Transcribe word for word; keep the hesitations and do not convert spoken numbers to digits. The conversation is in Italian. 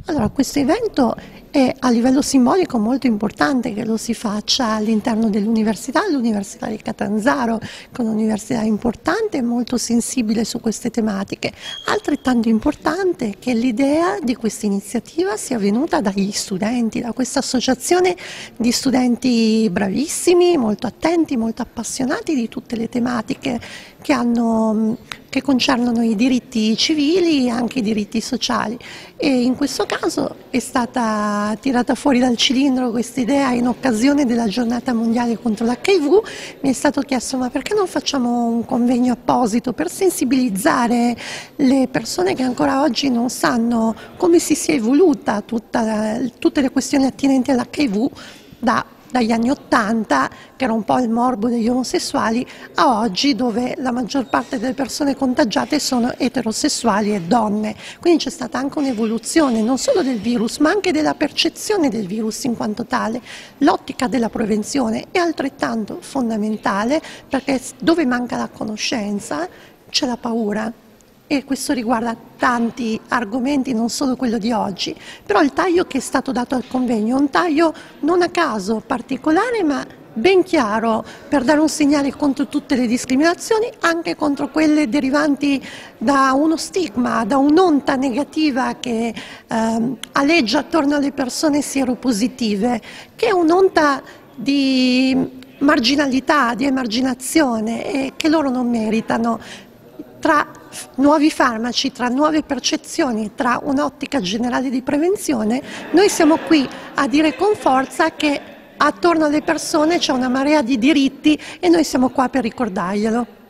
Allora, questo evento è a livello simbolico molto importante che lo si faccia all'interno dell'università, l'Università di Catanzaro, che è un'università importante e molto sensibile su queste tematiche. Altrettanto importante che l'idea di questa iniziativa sia venuta dagli studenti, da questa associazione di studenti bravissimi, molto attenti, molto appassionati di tutte le tematiche che hanno che concernono i diritti civili e anche i diritti sociali, e in questo caso è stata tirata fuori dal cilindro questa idea in occasione della giornata mondiale contro l'H I V. Mi è stato chiesto: ma perché non facciamo un convegno apposito per sensibilizzare le persone che ancora oggi non sanno come si sia evoluta tutta, tutte le questioni attinenti all'H I V da dagli anni Ottanta, che era un po' il morbo degli omosessuali, a oggi, dove la maggior parte delle persone contagiate sono eterosessuali e donne. Quindi c'è stata anche un'evoluzione non solo del virus, ma anche della percezione del virus in quanto tale. L'ottica della prevenzione è altrettanto fondamentale, perché dove manca la conoscenza c'è la paura. E questo riguarda tanti argomenti, non solo quello di oggi, però il taglio che è stato dato al convegno è un taglio non a caso particolare, ma ben chiaro, per dare un segnale contro tutte le discriminazioni, anche contro quelle derivanti da uno stigma, da un'onta negativa che ehm, aleggia attorno alle persone sieropositive, che è un'onta di marginalità, di emarginazione, e che loro non meritano. Tra nuovi farmaci, tra nuove percezioni, tra un'ottica generale di prevenzione, noi siamo qui a dire con forza che attorno alle persone c'è una marea di diritti e noi siamo qua per ricordarglielo.